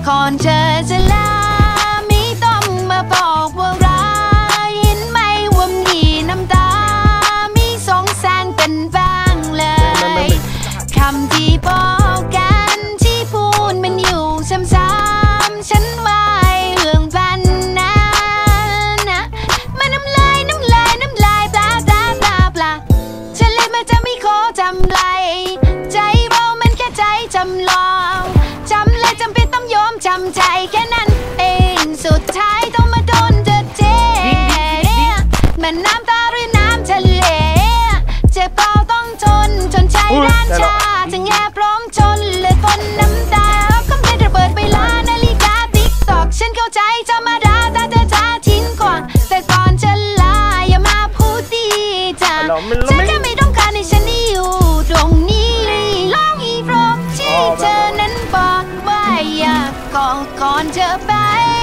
ก่อนเธอจะลาไม่ต้องมาบอกว่ารักเห็นไหมว่ามีน้ำตาไม่สงสารกันบ้างเลยคำที่บอกกันที่พูดมันอยู่ซ้ำๆฉันว่าเรื่องพันนั้นนะมันน้ำลายปลาฉันเลยมาจะไม่ขอจำไรใจเรามันแค่ใจจำลองจำเลยจำเป็นต้องยอมจำใจแค่นั้นเองสุดท้ายต้องมาโดนเจ็บมันน้ำตาหรือน้ำทะเลเจ็บเปล่าต้องทนจนใจด้านชาจะแง่พร้อมชนเลยทนน้ำตาก็ไม่ระเบิดเวลานาฬิกาติ๊กตอกฉันเข้าใจธรรมดาแต่เธอจะทิ้งก่อนแต่ก่อนจะลาอย่ามาพูดดีจังฉันแค่ไม่ต้องการให้ฉันได้อยู่ตรงนี้ลองอีกรอบที่เธอนั้นบอกว่าอยากก่อนเธอไป